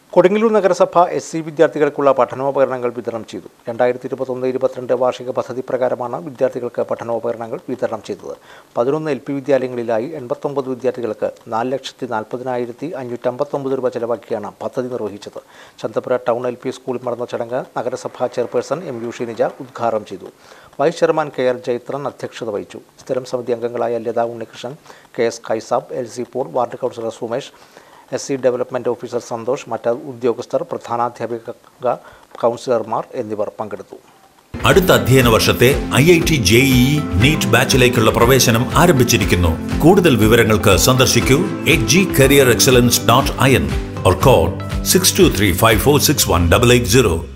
കൊടുങ്ങല്ലൂർ നഗരസഭ SC വിദ്യാർത്ഥികൾക്കുള്ള പഠനോപകരണങ്ങൾ വിതരണം ചെയ്തു. 2021-22 വാർഷിക പദ്ധതി പ്രകാരമാണ് വിദ്യാർത്ഥികൾക്ക് പഠനോപകരണങ്ങൾ വിതരണം ചെയ്തത്. 11 LP വിദ്യാലയങ്ങളിലായി 89 വിദ്യാർത്ഥികൾക്ക് 4,40,559 രൂപ ചെലവാക്കിയാണ് പദ്ധതി നിർവഹിച്ചത്. ചന്തപുര ടൗൺ LP സ്കൂളിൽ നടന്ന ചടങ്ങ് നഗരസഭാ ചെയർപേഴ്സൺ MU ഷീനിജ ഉദ്ഘാടനം ചെയ്തു. വൈസ് ചെയർമാൻ KR ജയത്രൻ അധ്യക്ഷത വഹിച്ചു. സ്ഥിരം സമിതി അംഗങ്ങളായ Latha Unnikrishnan, KS Kaisab, LC Paul, ward councillor Sumesh, SC development officer Santhosh, മറ്റ് ഉദ്യോഗസ്ഥർ, പ്രധാനാധ്യാപിക, കൗൺസിലർമാർ എന്നിവർ പങ്കെടുത്തു. അടുത്ത അധ്യയന വർഷത്തെ IIT JEE NEET ബാച്ചിലേക്കുള്ള പ്രവേശനം ആരംഭിച്ചിരിക്കുന്നു. കൂടുതൽ വിവരങ്ങൾക്ക് സന്ദർശിക്കൂ hgcareerexcellence.in or call 6235461880.